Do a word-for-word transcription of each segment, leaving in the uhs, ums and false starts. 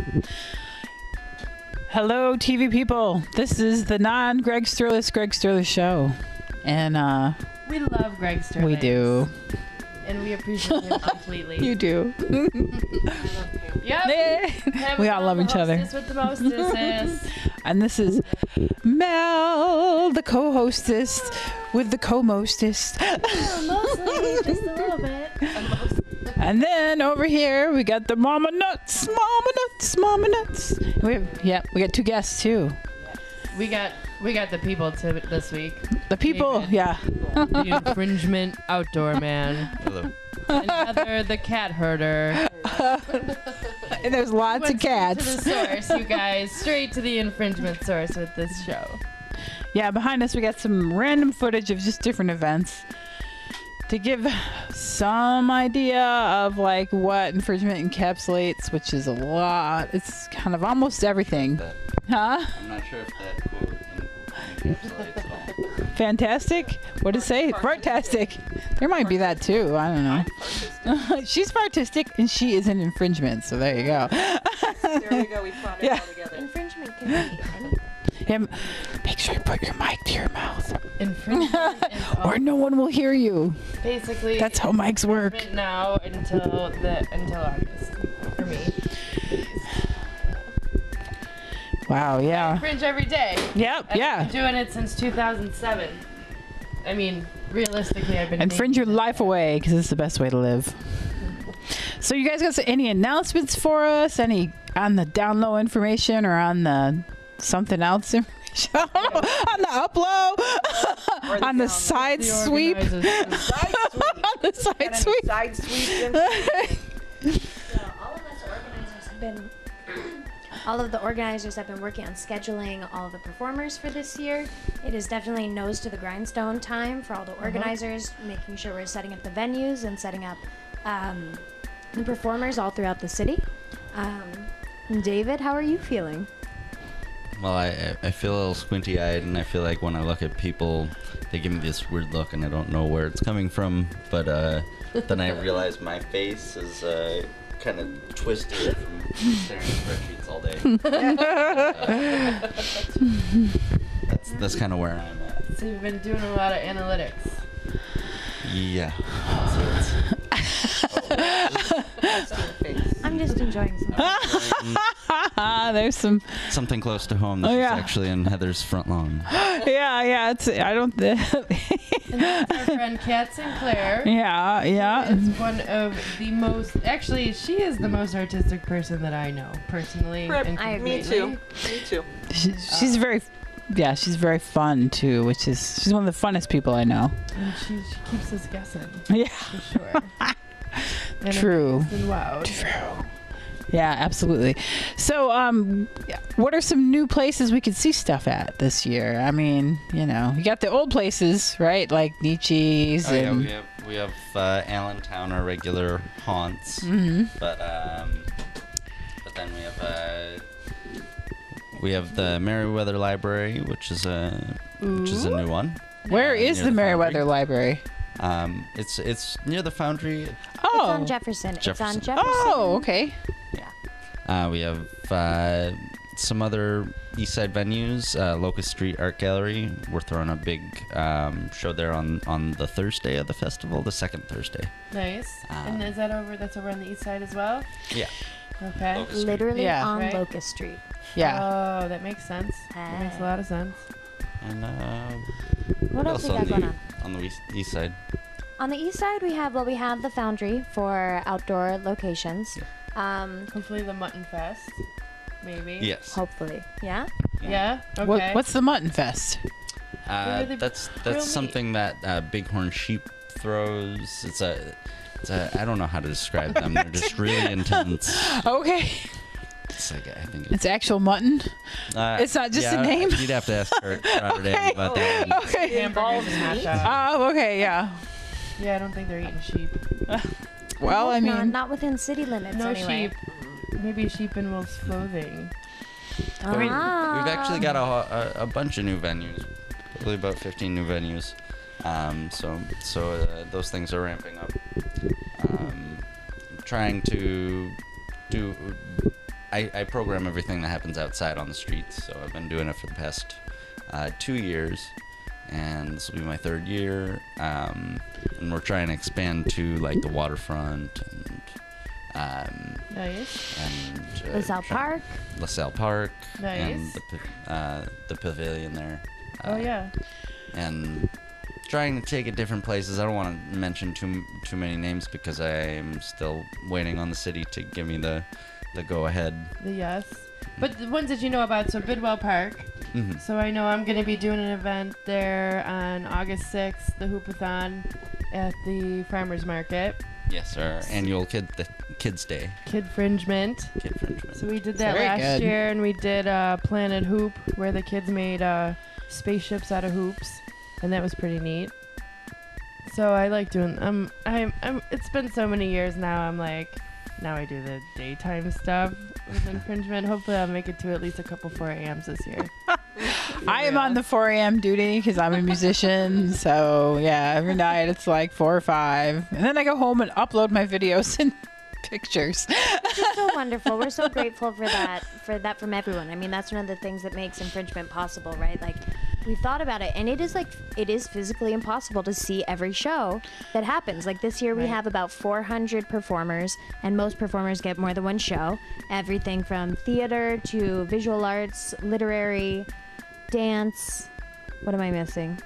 Hello, T V people. This is the non-Greg Sterlis Greg Sterlis show. And uh, we love Greg Sterlis. We do. And we appreciate him completely. You do. Yep. We all love each other. With the mostesses. And this is Mel, the co-hostess, with the co-mostess. Oh, mostly, just a little bit. And then over here we got the Mama Nuts, Mama Nuts, Mama Nuts. We have, yeah, we got two guests too. We got we got the people to this week. The people, David, yeah. The infringement outdoor man. Hello. And Heather, the cat herder. And there's lots Went of cats. To the source, you guys, straight to the infringement source with this show. Yeah, behind us we got some random footage of just different events to give some idea of like what infringement encapsulates, which is a lot. It's kind of almost everything. That, huh? I'm not sure if that quote en- encapsulates at all. Fantastic? What did it say? Fartastic. There might be that too. I don't know. She's fartistic and she is an infringement, so there you go. There we go. We found it Yeah. all together. Infringement can be anything. Yeah, make sure you put your mic to your mouth. Infringement is Or no one will hear you. basically That's how mics work. infringement now until the until August for me. Wow, yeah. Infringe every day. Yep, I've yeah. been doing it since two thousand seven. I mean, realistically, I've been Infringe your thinking life away because it's the best way to live. So you guys got any announcements for us? Any on the down low information or on the something else information? I don't know. On the upload? Or the on the down- side the sweep? organizers- Side sweep. On the side Got any sweep? Side sweep. information? So all of us organizers have been, all of the organizers have been working on scheduling all of the performers for this year. It is definitely nose to the grindstone time for all the organizers, making sure we're setting up the venues and setting up um, the performers all throughout the city. Um, David, how are you feeling? Well, I I feel a little squinty-eyed, and I feel like when I look at people, they give me this weird look, and I don't know where it's coming from. But uh, then I realize my face is uh, kind of twisted from staring at spreadsheets all day. Uh, that's that's kind of where I'm at. So you've been doing a lot of analytics. Yeah. I'm just enjoying some. There's some. Something close to home. This Oh, is yeah. actually in Heather's front lawn. Yeah, yeah. It's. I don't. And that's our friend Kat Sinclair. yeah, yeah. Is one of the most. Actually, she is the most artistic person that I know personally. Right, and I agree. Me completely. too. Me too. She, she's very. Yeah, she's very fun too, which is she's one of the funnest people I know. And she, she keeps us guessing. Yeah. For sure. And True. amazed and wowed. True. Yeah, absolutely. So, um, what are some new places we could see stuff at this year? I mean, you know, you got the old places, right? Like Nietzsche's Oh, yeah, and. we have we have uh, Allentown, our regular haunts, Mhm. but um, but then we have uh, we have the Merriweather Library, which is a which is a new one. Where uh, is near the the Merriweather Foundry. Library? Um, it's it's near the Foundry. Oh. It's on Jefferson. It's on Jefferson. Jefferson. Oh, okay. Uh, we have uh, some other East Side venues. Uh, Locust Street Art Gallery. We're throwing a big um, show there on, on the Thursday of the festival, the second Thursday. Nice. and Um, is that over? That's over on the east side as well. Yeah. Okay. Locust Street. Literally Yeah. on Right. Locust Street. Yeah. Oh, that makes sense. That makes a lot of sense. And uh, What else we on got the going on? on the east, east side? On the east side, we have well, we have the Foundry for outdoor locations. Um, Hopefully the Mutton Fest. Maybe. Yes. hopefully, yeah. Yeah. Okay. What, what's the Mutton Fest? Uh, Really that's real that's meat. something that uh, Bighorn Sheep throws. It's a, it's a I don't know how to describe them. They're just really intense. Okay. It's like I think It's actual mutton. uh, It's not just yeah, a name? You'd have to ask Kurt Rotterdam Okay. about that. one. Okay. Hamburgers and hash meat? dogs. Oh, okay, yeah. Yeah, I don't think they're eating sheep. Well, I not, mean, not within city limits No anyway. sheep. Maybe sheep in wolf's clothing. I mean, Ah. we've actually got a, a, a bunch of new venues, probably about fifteen new venues. Um, so so uh, those things are ramping up. Um, trying to do I, I program everything that happens outside on the streets. So I've been doing it for the past uh, two years, and this will be my third year. Um, and we're trying to expand to like the waterfront and um, Nice. and uh, LaSalle try- Park. LaSalle Park, and Nice. the pa- uh, the pavilion there. Oh Uh, yeah. and trying to take it different places. I don't want to mention too too many names because I'm still waiting on the city to give me the the go ahead. The yes. But the ones that you know about, so Bidwell Park. hmm So I know I'm going to be doing an event there on August sixth, the Hoopathon at the Farmers Market. Yes, our annual kid the Kids Day, Kid Fringement. Kid Fringement. So we did that Very last good. year, and we did uh, Planet Hoop, where the kids made uh, spaceships out of hoops, and that was pretty neat. So I like doing. Um, I'm. I'm. It's been so many years now. I'm like, now I do the daytime stuff with infringement. Hopefully, I'll make it to at least a couple four a.m.s this year. I am on the four a.m. duty because I'm a musician. So yeah, every night it's like four or five, and then I go home and upload my videos and pictures. Which is so wonderful. We're so grateful for that, for that from everyone. I mean, that's one of the things that makes infringement possible, right? Like, we thought about it, and it is like, it is physically impossible to see every show that happens. Like this year, we Right. have about four hundred performers, and most performers get more than one show. Everything from theater to visual arts, literary, dance. What am I missing?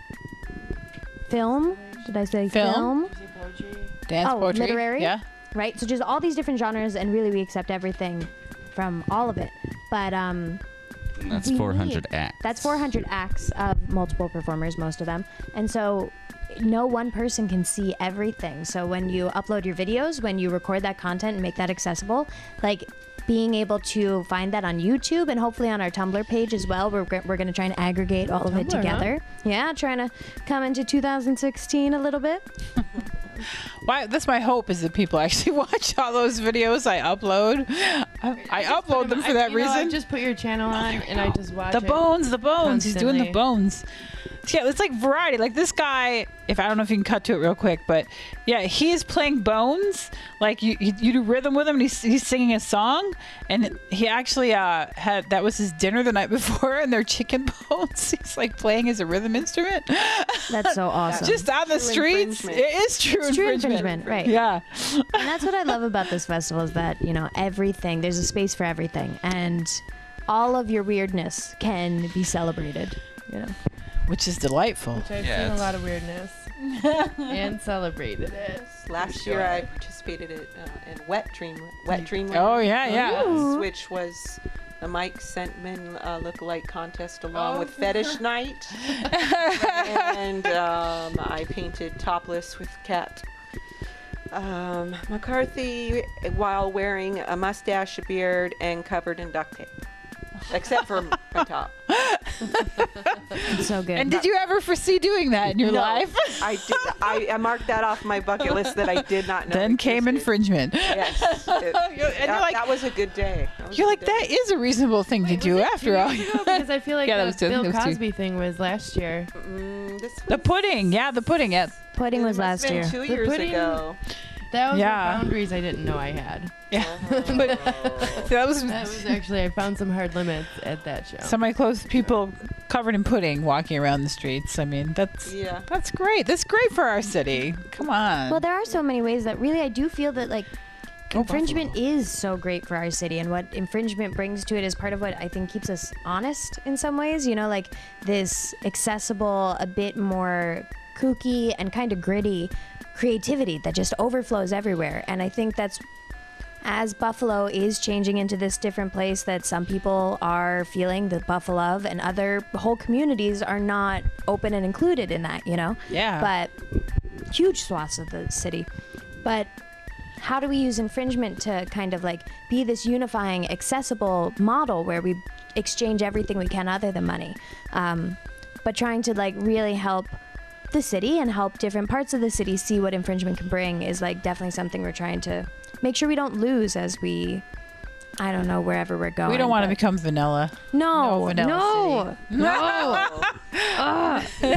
Film? Did I say Film. film? Poetry. Dance, Oh, poetry. literary? Yeah. Right? So just all these different genres, and really we accept everything from all of it. But um, And that's we four hundred need- acts. that's four hundred acts of multiple performers, most of them. And so no one person can see everything. So when you upload your videos, when you record that content and make that accessible, like being able to find that on YouTube and hopefully on our Tumblr page as well, we're, g- we're going to try and aggregate all of it Tumblr, huh? together. Yeah, trying to come into two thousand sixteen a little bit. Why? That's my hope is that people actually watch all those videos I upload. I, I upload them for I- that you know, I reason. just put your channel on, and I just watch The it. bones, the bones. He's doing the constantly. bones. Yeah, it's like variety. Like this guy, if I don't know if you can cut to it real quick, but yeah, he is playing bones. Like you, you, you do rhythm with him, and he's, he's singing a song. And he actually uh, had that was his dinner the night before, and they're chicken bones. He's like playing as a rhythm instrument, That's so awesome. just on the True streets. infringement. It is true It's true infringement. infringement, right. Yeah. And that's what I love about this festival is that, you know, everything, there's a space for everything. And all of your weirdness can be celebrated, you know. Which is delightful. Which I've Yeah, seen a it's- lot of weirdness and celebrated it. Last For year sure. I participated in, uh, in Wet Dream, Wet Dream. Oh yeah, yeah. Ooh. Which was the Mike Sentman uh, lookalike contest along Oh. with Fetish Night, and um, I painted topless with Cat um, McCarthy while wearing a mustache, a beard, and covered in duct tape, except for my top. It's so good. And did you ever foresee doing that in your No, life? I did. I, I marked that off my bucket list that I did not know. Then came existed. infringement. Yes, it- You're- and you're that, like, that was a good day. That was you're a like good day. that is a reasonable thing to Wait, do was it after two all. years ago? Because I feel like Yeah, that the was two- Bill that was two. Cosby thing was last year. Mm, this The was- pudding, yeah, the pudding. Yeah, Pudding it was must last have year. been Two The years pudding- ago. That was Yeah. the boundaries I didn't know I had. yeah. Oh. But that was That was actually, I found some hard limits at that show. some of my close people covered in pudding walking around the streets. I mean, that's Yeah. that's great. That's great for our city. Come on. Well, there are so many ways that really I do feel that like Go infringement Buffalo. is so great for our city, and what infringement brings to it is part of what I think keeps us honest in some ways. You know, like this accessible, a bit more kooky and kind of gritty creativity that just overflows everywhere. And I think that's as Buffalo is changing into this different place that some people are feeling the Buffalo of, and other whole communities are not open and included in that, you know? Yeah. But huge swaths of the city. But how do we use infringement to kind of like be this unifying, accessible model where we exchange everything we can other than money? Um, but trying to like really help the city and help different parts of the city see what infringement can bring is like definitely something we're trying to make sure we don't lose as we, I don't know, wherever we're going. we don't want to but- become vanilla. No, no vanilla no, no.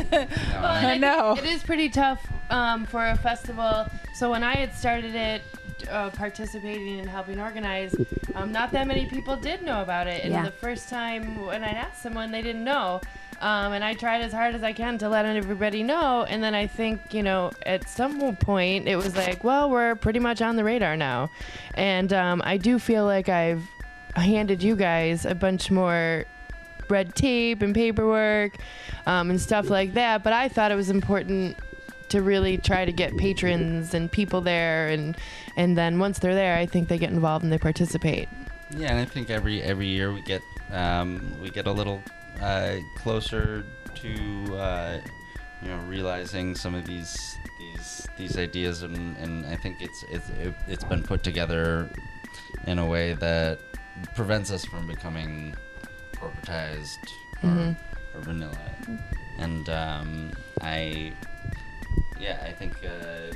I know. It is pretty tough um, for a festival. So when I had started it uh, participating and helping organize, um, not that many people did know about it. And Yeah. the first time when I asked someone, they didn't know. Um, and I tried as hard as I can to let everybody know. And then I think, you know, at some point it was like, well, we're pretty much on the radar now. And um, I do feel like I've handed you guys a bunch more red tape and paperwork um, and stuff like that. But I thought it was important to really try to get patrons and people there. And, and then once they're there, I think they get involved and they participate. Yeah, and I think every every year we get um, we get a little uh, closer to uh, you know realizing some of these these these ideas, and, and I think it's it's it, it's been put together in a way that prevents us from becoming corporatized or, Mhm. or vanilla. And um, I yeah I think. Uh,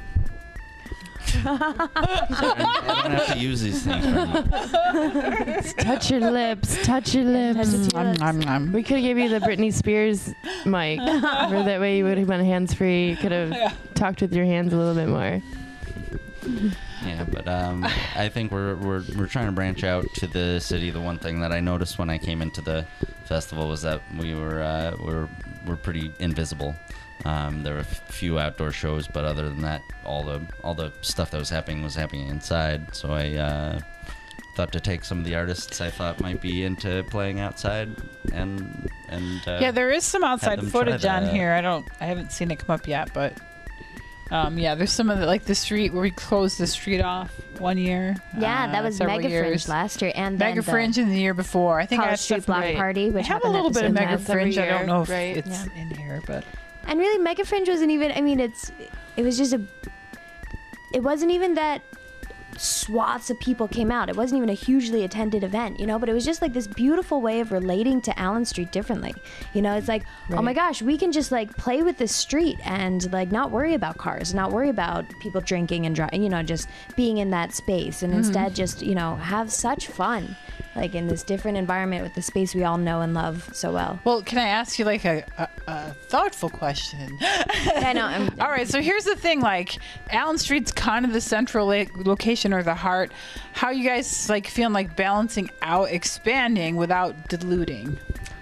I don't have to use these things right now. Touch your lips. Touch your lips. Nom, nom, nom. We could have gave you the Britney Spears mic. Or that way you would have been hands-free. You could have Yeah. talked with your hands a little bit more. Yeah, but um, I think we're, we're we're trying to branch out to the city. The one thing that I noticed when I came into the festival was that we were uh, we're we're pretty invisible. Um, there were a f- few outdoor shows, but other than that, all the all the stuff that was happening was happening inside. So I uh, thought to take some of the artists I thought might be into playing outside, and and uh, Yeah, there is some outside them try footage on that. here. I don't, I haven't seen it come up yet, but um, yeah, there's some of the like the street where we closed the street off one year. Yeah, uh, that was several Mega years. Fringe last year, and Mega then the Fringe in the year before. I think I College had Street stuff Block right. Party, I which have a happened little at the bit of same Mega time. That's every Fringe. I year, don't know if right. it's Yeah. in here, but And really, Mega Fringe wasn't even. I mean, it's. It was just a. It wasn't even that swaths of people came out. It wasn't even a hugely attended event, you know. But it was just like this beautiful way of relating to Allen Street differently. You know, it's like, oh my Right. gosh, we can just like play with this street and like not worry about cars, not worry about people drinking and driving. You know, just being in that space, and instead just you know have such fun, like in this different environment with the space we all know and love so well. well, can I ask you like a, a, a thoughtful question? I know. I'm, All right, so here's the thing: like, Allen Street's kind of the central la- location or the heart. How you guys like feeling like balancing out, expanding without diluting?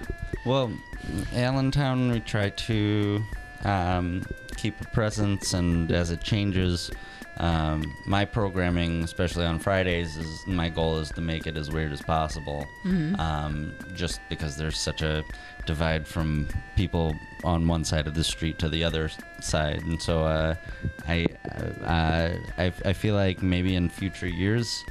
Well, Allentown, we try to um, keep a presence, and as it changes, um, my programming, especially on Fridays, is my goal is to make it as weird as possible. Um, just because there's such a divide from people on one side of the street to the other s- side, and so uh, I, uh, I I feel like maybe in future years.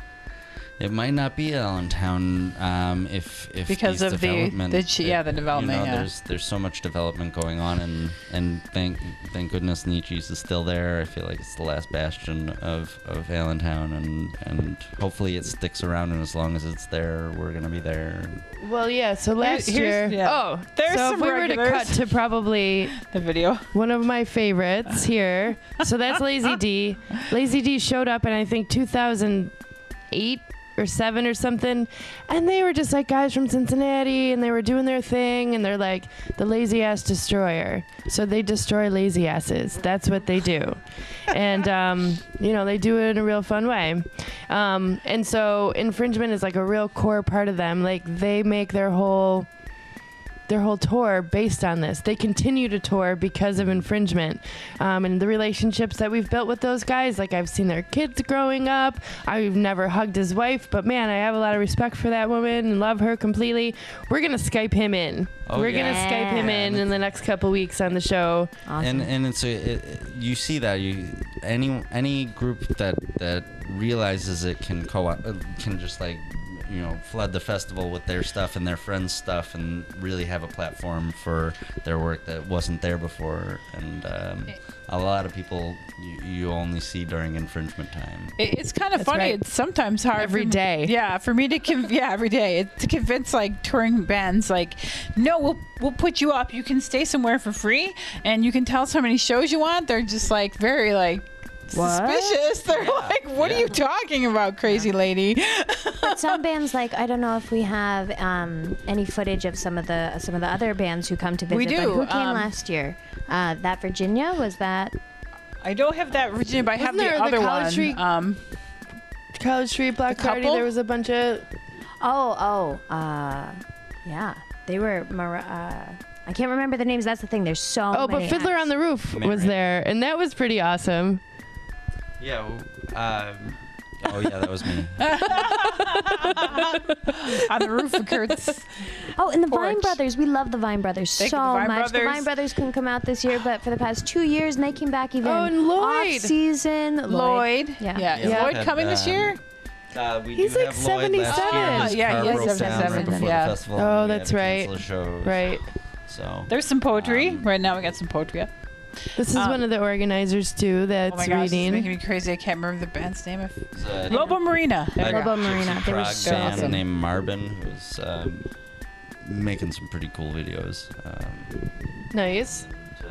It might not be Allentown um, if if Because these of the- development, the ch- yeah, the development, You know, yeah. there's there's so much development going on, and and thank thank goodness Nietzsche's is still there. I feel like it's the last bastion of, of Allentown, and and hopefully it sticks around. And as long as it's there, we're gonna be there. Well, yeah. So last here's- year, yeah. oh, There's so some if we were to regulars. cut to probably The video. one of my favorites here, so that's Lazy D. Lazy D showed up in I think two thousand eight or seven or something, and they were just like guys from Cincinnati, and they were doing their thing, and they're like the lazy ass destroyer. So they destroy lazy asses. That's what they do, and um, you know they do it in a real fun way. Um, and so infringement is like a real core part of them. Like they make their whole their whole tour based on this. They continue to tour because of infringement, um, and the relationships that we've built with those guys. Like I've seen their kids growing up. I've never hugged his wife, but man, I have a lot of respect for that woman and love her completely. We're gonna Skype him in. Oh, We're yeah. gonna Skype him in in the next couple weeks on the show. awesome. And and it's a, it, it- you see that you any any group that that realizes it can co uh, can just like you know flood the festival with their stuff and their friends' stuff and really have a platform for their work that wasn't there before. And um, a lot of people you, you only see during infringement time. It, it's kind of That's funny. right. It's sometimes hard Every for, day. Yeah, for me to conv- yeah every day it, to convince like touring bands like, no, we'll we'll put you up. You can stay somewhere for free, and you can tell us how many shows you want. They're just like very like What? suspicious. They're like, what are you talking about, crazy lady? But some bands, like I don't know if we have um, any footage of some of the some of the other bands who come to visit. We But do, who came um, last year? Uh, that Virginia was that? I don't have that Virginia, but I have Wasn't the there the other College one. Street- Um, College Street Block The Party. couple? There was a bunch of. Oh, oh, uh, yeah. They were, Mar- uh, I can't remember the names. That's the thing. There's so Oh, many. but Fiddler acts. on the Roof Mary. was there, and that was pretty awesome. Yeah. Um, oh yeah, that was me. On the roof of Kurt's. Oh, and the Vine Porch. Brothers. We love the Vine Brothers Thank you, so the Vine much. The Brothers. Vine Brothers couldn't come out this year, but for the past two years, and they came back even Oh, and Lloyd. off season. Lloyd. Yeah. Yeah. Is Yeah. Lloyd coming this Um, year? Uh, we He's do like have Lloyd last year. seventy-seven. His Yeah, car he is broke down right seventy-seven, before yeah. the festival. Oh, and we had that's to right. cancel the show. Right. So. There's some poetry. Um, right now we got some poetry up. This is Um, one of the organizers too that's Oh my gosh, it's reading. making me crazy. I can't remember the band's name. If It's a- Lobo Marina. There we a go. Lobo gypsy Marina. They were prog so band awesome. named Marvin, who's um, making some pretty cool videos. Um, Nice. uh,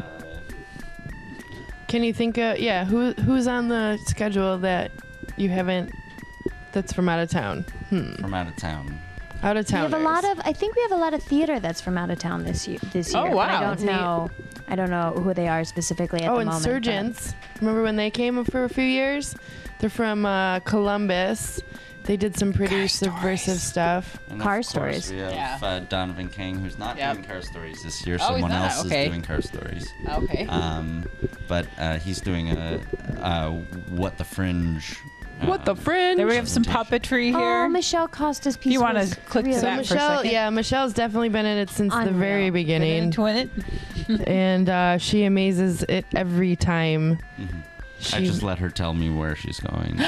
Can you think of yeah, who who's on the schedule that you haven't that's from out of town? Hmm. from out of town. Out of We town. have a lot of. I think we have a lot of theater that's from out of town this year. This Oh, year. but wow. I don't That's neat. know. I don't know who they are specifically at Oh, the moment. but- Insurgents. Remember when they came for a few years? They're from uh, Columbus. They did some pretty Car subversive Stories. stuff. And Car of course Stories. We have Yeah. uh, Donovan King, who's not Yep. doing Car Stories this year. Oh, he's Someone not? else Okay. is doing Car Stories. Okay. Um, but uh, he's doing a uh, What the Fringe. What the um, fringe? There we have some puppetry here. Oh, Michelle Costa's piece. You wanna was click to really So that for a Michelle, second? yeah, Michelle's definitely been in it since the Unreal. very Get beginning, into it. and uh, she amazes it every time. mhm. She, I just let her tell me where she's going.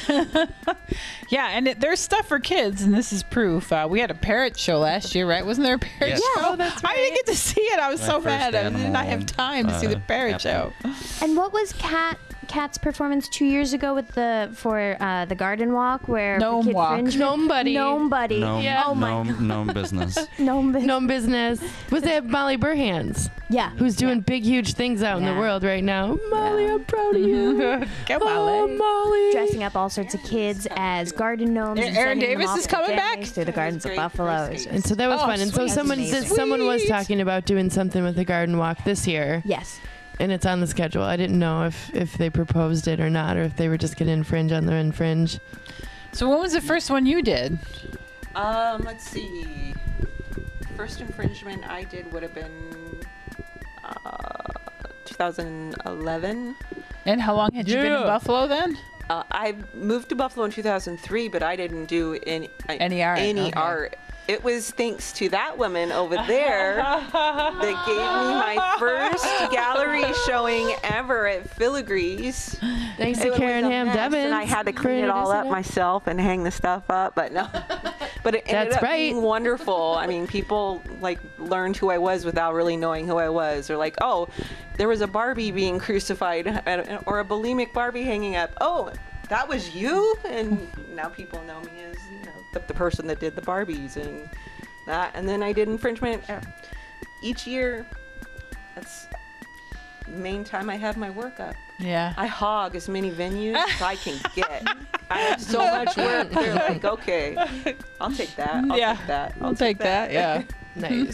Yeah, and it, there's stuff for kids, and this is proof. Uh, we had a parrot show last year, right? Wasn't there a parrot Yes. show? Oh, that's I didn't get to see it. I was My so first mad. I did animal, not have time to see the uh, parrot show. apple. And what was Kat Kat's performance two years ago with the for uh, the garden walk where Gnome Kid Walk. Fringe- Gnome Buddy. Gnome Buddy. Gnome, Yeah. Oh my gnome, gnome business. Gnome. Bus- no business. Was that Molly Burhans, Yeah. who's doing Yeah. big, huge things out in Yeah. the world right now? Molly, I'm proud of you. Go, Oh, Molly. Molly. Dressing up all sorts of kids as garden gnomes. Aaron and sending them Davis off is to coming back? families through the gardens of Great Buffalo. first And so that was Oh, fun. And so sweet. someone That's did, someone was Sweet. talking about doing something with the garden walk this year, Yes. and it's on the schedule. I didn't know if if they proposed it or not, or if they were just going to infringe on their infringe. So when was the first one you did? Um, let's see. First infringement I did would have been uh, two thousand eleven. And how long had you been in Yeah. Buffalo then? Uh, I moved to Buffalo in two thousand three, but I didn't do any I- Any art, Any okay. art. It was thanks to that woman over there that gave me my first gallery showing ever at Filigree's. Thanks It to was Karen a Ham mess, Devins. and I had to for clean it all up introducing it. myself and hang the stuff up. But no, but it ended That's up right. being wonderful. I mean, people like learned who I was without really knowing who I was. Or like, oh, there was a Barbie being crucified, uh, or a bulimic Barbie hanging up. Oh, that was you, and now people know me as you know the, the person that did the Barbies and that. And then I did infringement uh, each year. That's the main time I have my work up. Yeah. I hog as many venues as I can get. I have so much work. They're like, okay, I'll take that. I'll Yeah, take that. I'll take that. Yeah. Nice.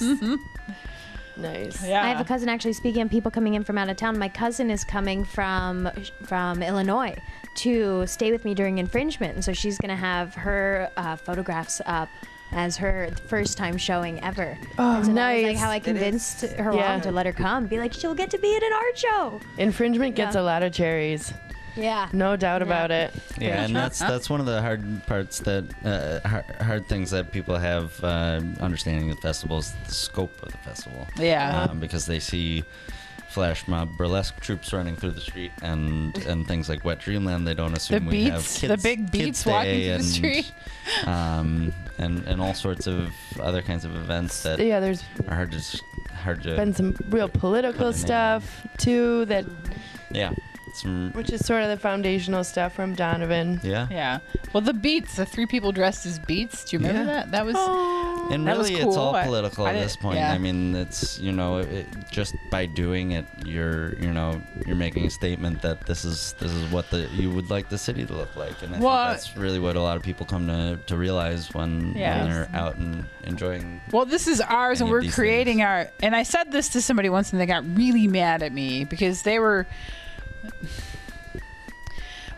Nice. Yeah. I have a cousin actually. Speaking of people coming in from out of town, my cousin is coming from from Illinois to stay with me during infringement, and so she's gonna have her uh, photographs up as her first time showing ever. Oh, and so that was nice. like how I convinced her Yeah. mom to let her come. Be like, she'll get to be at an art show. Infringement gets Yeah. a lot of cherries. Yeah. No doubt Yeah. about it. Yeah, and that's that's one of the hard parts that uh, hard, hard things that people have uh, understanding of festivals, the scope of the festival. Yeah. um, because they see flash mob burlesque troops running through the street and and things like Wet Dreamland. They don't assume The we have beats, kids, the big Kids beats walking Day through the and, street. um, and and all sorts of other kinds of events that Yeah, there's are hard to s- hard to been some real political Put a name. stuff too, that yeah some which is sort of the foundational stuff from Donovan. yeah. Yeah. Well, the Beats, the three people dressed as Beats. Do you remember Yeah. that? That was. Oh. And That was really, it's cool. all I- political I at didn't- this point. yeah. I mean, it's you know, it, just by doing it, you're you know, you're making a statement that this is this is what the you would like the city to look like, and I Well, think that's really what a lot of people come to to realize when, Yeah. when they're out and enjoying. Well, this is ours, and Any of we're these creating things. our. And I said this to somebody once, and they got really mad at me because they were.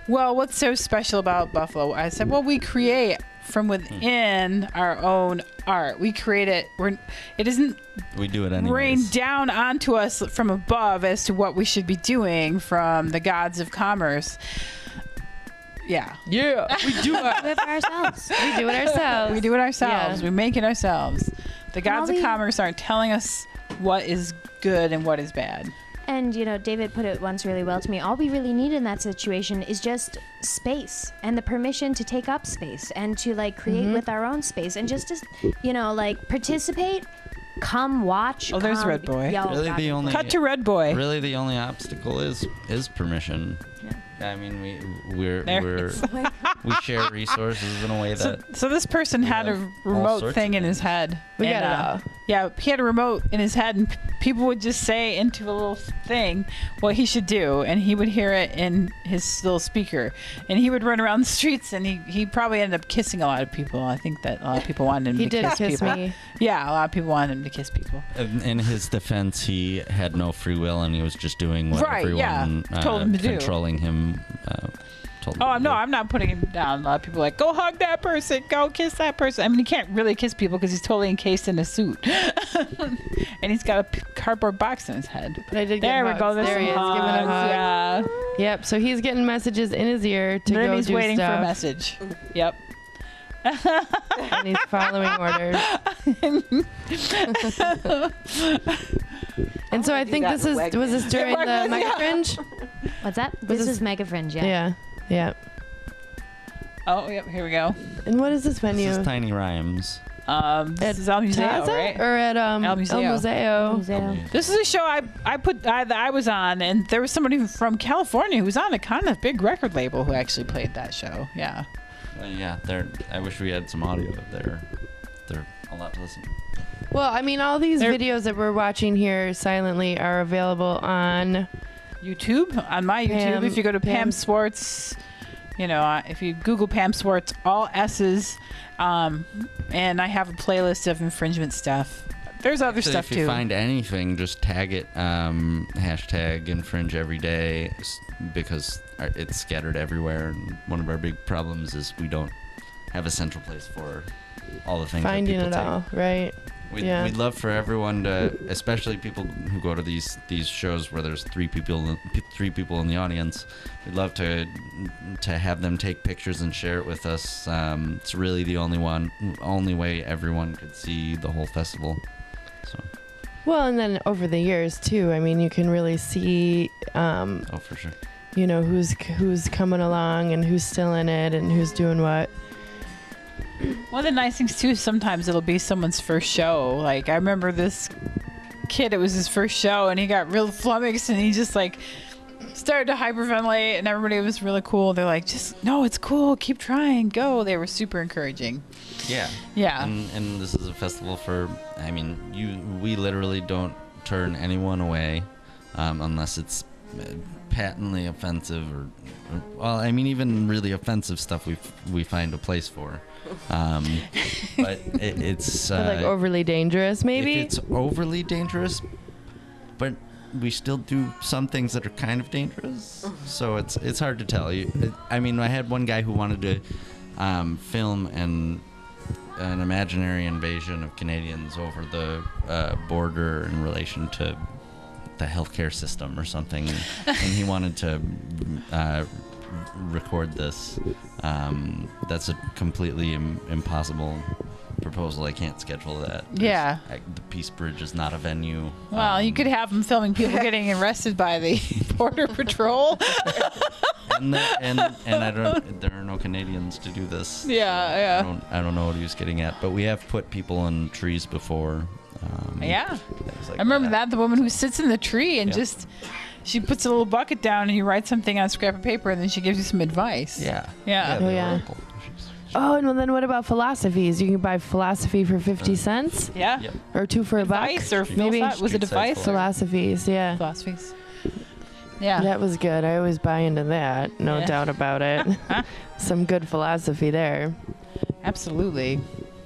well, what's so special about Buffalo? I said, well, we create from within our own art. We create it. We're, it isn't We do it rain anyways. down onto us from above as to what we should be doing from the gods of commerce. Yeah. Yeah. We do it. Do it for ourselves. We do it ourselves. We do it ourselves. Yeah. We make it ourselves. The gods all of we- commerce aren't telling us what is good and what is bad. And, you know, David put it once really well to me. All we really need in that situation is just space and the permission to take up space and to, like, create Mhm. with our own space and just to, you know, like, participate, come watch. Oh, there's come- Red Boy. Yo, Really God. the only Cut to Red Boy. really the only obstacle is is permission. Yeah. I mean, we we're There we're it is. we share resources in a way So, that so this person we had a have all remote sorts thing of in his things. head. We And, got it uh, all. Yeah, he had a remote in his head, and p- people would just say into a little thing what he should do, and he would hear it in his little speaker, and he would run around the streets, and he, he probably ended up kissing a lot of people. I think that a lot of people wanted him He to did kiss, kiss people. me. Yeah, a lot of people wanted him to kiss people. in in his defense, he had no free will and he was just doing what Right, yeah. everyone uh, Told him to do. controlling him. Uh, told him Oh to no, do. I'm not putting him down. A lot of people are like, go hug that person, go kiss that person. I mean, he can't really kiss people because he's totally encased in a suit, and he's got a p- cardboard box in his head. But I did get There we hugs. go. There's There some he is, hugs. giving a hug. Yeah. Yep. So he's getting messages in his ear to then go he's do waiting stuff, for a message. Yep. and he's following orders. And so I I do think that this in is Wegmans. was this during the Wegmans, Mega yeah. Fringe? What's that? Was This this- is Mega Fringe, yeah. Yeah. Yeah. Oh, yep. Here we go. And what is this This venue? is Tiny Rhymes. Um, this At is El Museo, Taza? right? Or at um, El Museo. Museo. Museo. This is a show I I put I, that I was on, and there was somebody from California who was on a kind of big record label who actually played that show. Yeah. Uh, yeah, they're. I wish we had some audio. They're they're a lot to listen to. Well, I mean, all these They're- videos that we're watching here silently are available on. YouTube on my YouTube. Pam- if you go to Pam, Pam- Swartz, you know, uh, if you Google Pam Swartz, all S's, um, and I have a playlist of infringement stuff. There's other Actually, stuff if you too. find anything, just tag it. Um, hashtag infringe every day s- because our- it's scattered everywhere. And one of our big problems is we don't have a central place for all the things Finding that it people take. all, right? We'd, Yeah. we'd love for everyone to, especially people who go to these these shows where there's three people p- three people in the audience. We'd love to to have them take pictures and share it with us. Um, it's really the only one, only way everyone could see the whole festival. So, Well, and then over the years too. I mean, you can really see, um, oh, for sure. you know, who's who's coming along and who's still in it and who's doing what. One of the nice things too, sometimes it'll be someone's first show. Like I remember this kid, it was his first show, and he got real flummoxed, and he just like started to hyperventilate, and everybody was really cool. They're like, just no, it's cool, keep trying, go. They were super encouraging. Yeah. Yeah. And, and this is a festival for, I mean, you we literally don't turn anyone away um, unless it's uh, patently offensive or, or, well, I mean, even really offensive stuff we f- we find a place for. Um, but it, it's Or, uh, like overly dangerous, maybe. If it's overly dangerous, but we still do some things that are kind of dangerous. So it's it's hard to tell. You, it, I mean, I had one guy who wanted to um, film an an imaginary invasion of Canadians over the uh, border in relation to the healthcare system or something, and, and he wanted to uh, record this. Um, that's a completely Im- impossible proposal. I can't schedule that. There's- Yeah. I, the Peace Bridge is not a venue. Well, you Um, could have them filming people getting arrested by the border patrol. and, the, and and I don't. There are no Canadians to do this. Yeah, I yeah. don't. I don't know what he was getting at, but we have put people in trees before. Um, Yeah. things like I remember that. The woman who sits in the tree and Yeah. just, she puts a little bucket down and you write something on a scrap of paper and then she gives you some advice. Yeah. Yeah. Oh, the yeah. Oracle. She's- Oh, and well, then what about philosophies? You can buy philosophy for fifty cents Yeah. Yep. or two for a buck. Advice or Maybe philosoph- was it Street side advice? philosophy. Philosophies, yeah. Philosophies. Yeah. That was good. I always buy into that. No Yeah. doubt about it. Some good philosophy there. Absolutely.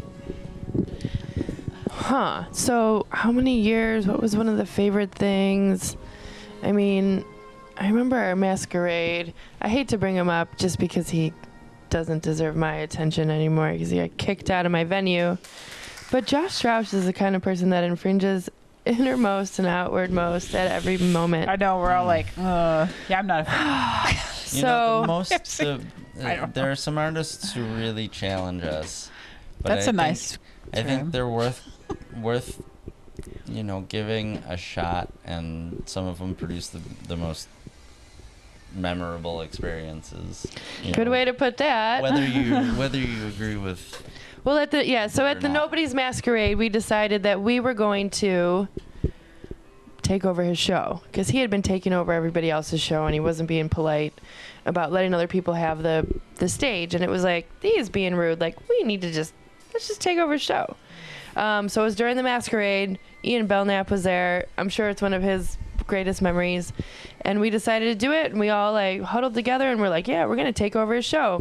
Huh. So, how many years? What was one of the favorite things? I mean, I remember our masquerade. I hate to bring him up just because he doesn't deserve my attention anymore because he got kicked out of my venue. But Josh Strauss is the kind of person that infringes innermost and outwardmost at every moment. I know, we're all like, uh, yeah, I'm not a fan. You So- know, the most of, I uh, don't there are some artists who really challenge us. But That's I a think- nice I think term. they're worth worth you know giving a shot, and some of them produce the the most memorable experiences. you Good know. way to put that. Whether you whether you agree with Well, at the yeah, so Or at the not. Nobody's Masquerade, we decided that we were going to take over his show because he had been taking over everybody else's show and he wasn't being polite about letting other people have the the stage. And it was like, he is being rude. Like, we need to just let's just take over his show. Um, so it was during the Masquerade. Ian Belknap was there. I'm sure it's one of his greatest memories. And we decided to do it, and we all like huddled together and we're like, yeah, we're gonna take over his show.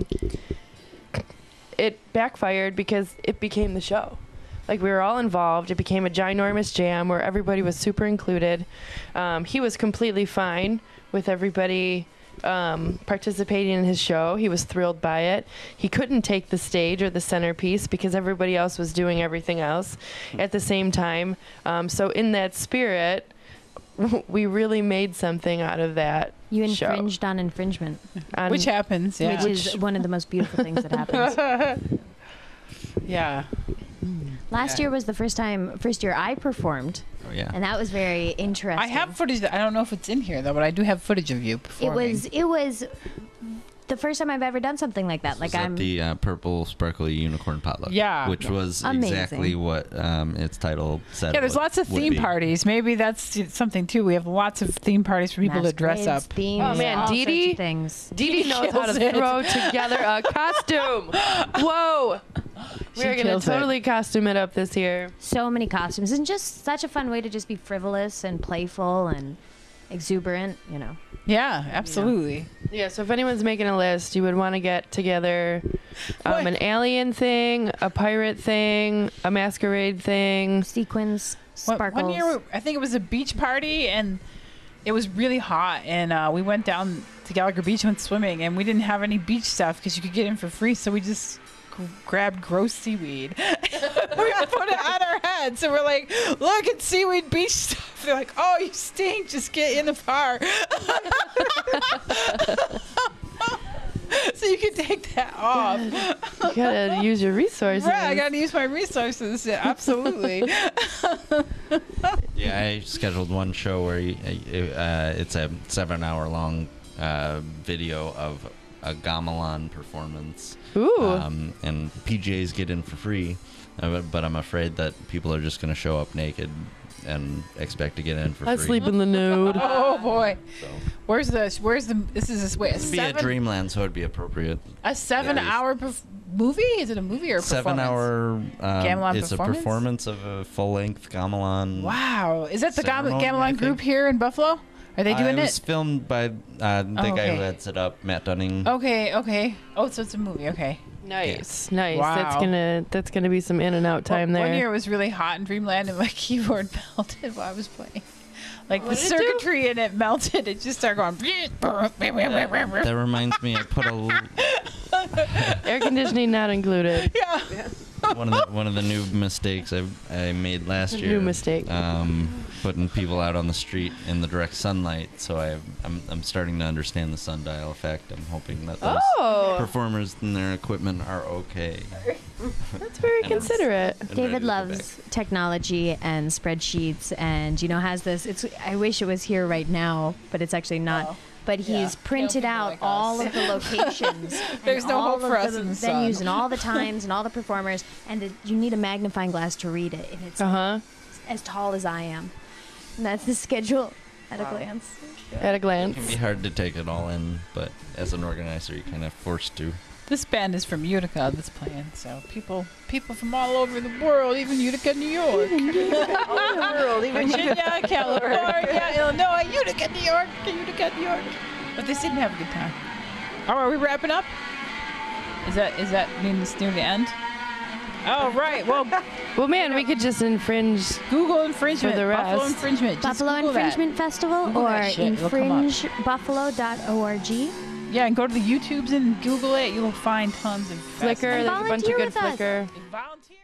It backfired because it became the show. Like, we were all involved. It became a ginormous jam where everybody was super included. Um, he was completely fine with everybody um, participating in his show. He was thrilled by it. He couldn't take the stage or the centerpiece because everybody else was doing everything else at the same time. Um, so in that spirit, we really made something out of that You show. infringed on infringement, On- Which happens, yeah. which is one of the most beautiful things that happens. yeah. Last Yeah. year was the first time, first year I performed, oh yeah and that was very interesting. I have footage. That, I don't know if it's in here though, but I do have footage of you It performing. was it was the first time I've ever done something like that. Like was I'm at the uh, purple sparkly unicorn potluck. Yeah. which was Amazing. exactly what um, its title said. Yeah, there's would- lots of would theme be. parties. Maybe that's something too. We have lots of theme parties for people to dress masquerades, up. Themes, Oh, man, all Dee sorts Dee? of things. Dee Dee knows how kills to it. throw together a costume. Whoa. She We're going kills to it. totally costume it up this year. So many costumes, and just such a fun way to just be frivolous and playful and exuberant. You know. Yeah, absolutely. Yeah, so if anyone's making a list, you would want to get together um, What? an alien thing, a pirate thing, a masquerade thing. Sequins, One- sparkles. One year, I think it was a beach party, and it was really hot, and uh, we went down to Gallagher Beach, went swimming, and we didn't have any beach stuff because you could get in for free, so we just g- grabbed gross seaweed. We put it on our heads, so we're like, look, it's seaweed beach stuff. They're like, oh, you stink, just get in the car. So you can take that off. You gotta use your resources. Right, I gotta use my resources. Yeah, absolutely. Yeah, I scheduled one show where you, uh, it's a seven-hour-long uh, video of a gamelan performance. Ooh. Um, and P J s get in for free, uh, but, but I'm afraid that people are just going to show up naked and expect to get in for I free. sleep in the nude. Oh boy, So where's the where's the this is this wait a it'd be at seven Dreamland, so it'd be appropriate. a seven Yeah. hour perf- movie? Is it a movie or a Seven performance? hour. Um, Gamelan it's performance? a performance of a full length gamelan. Wow, is that the Gam- Ceremony, I Gamelan group think. here in Buffalo? Are they doing Uh, it was it? filmed by uh, the Oh, guy who okay. heads it up, Matt Dunning. Okay, okay. Oh, so it's a movie. Okay. Nice, nice. That's Wow. gonna that's gonna be some in and out time Well, there. One year it was really hot in Dreamland, and my keyboard melted while I was playing. Like What the did it do? circuitry in it melted. It just started going. That reminds me, I put a l- Air conditioning not included. Yeah. one of the one of the new mistakes I I made last A year. new mistake. Um, putting people out on the street in the direct sunlight. So I I'm I'm starting to understand the sundial effect. I'm hoping that those Oh, performers and their equipment are okay. that's very And- considerate. and ready David to go loves back. technology and spreadsheets, and you know has this. It's. I wish it was here right now, but it's actually not. Oh. But he's Yeah. printed People out like all us. of the locations. and There's no all hope for of us the in the venues sun. and all the times and all the performers, and it, you need a magnifying glass to read it, and it's Uh huh. as tall as I am. And that's the schedule at a Wow. glance. At a It glance. can be hard to take it all in, but as an organizer, you're kind of forced to. This band is from Utica that's playing, so people people from all over the world, even Utica, New York. Virginia, California, Illinois, Utica, New York, Utica, New York. But they seem to have a good time. Oh, are we wrapping up? Is that is that mean it's near the end? Oh, right. Well, Well, man, we could just infringe. Google infringement. For the Buffalo rest. infringement. Just Buffalo Google that. Infringement Festival Google or that shit, it'll come up. infringe buffalo dot org. Yeah, and go to the YouTubes and Google it. You'll find tons of Flickr. fascinating- There's a bunch of volunteer good with us. Flickr. Volunteer.